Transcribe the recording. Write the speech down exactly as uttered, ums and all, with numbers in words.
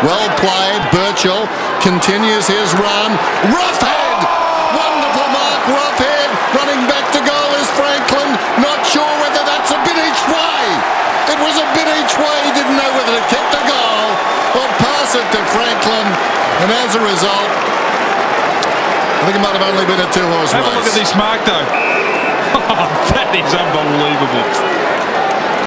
Well played. Birchall continues his run. Roughead! Wonderful mark, Roughead. Running back to goal is Franklin. Not sure whether that's a bit each way. It was a bit each way. He didn't know whether to kick the goal or pass it to Franklin. And as a result, I think it might have only been a two-horse race. Have a look at this mark, though. Oh, that is unbelievable.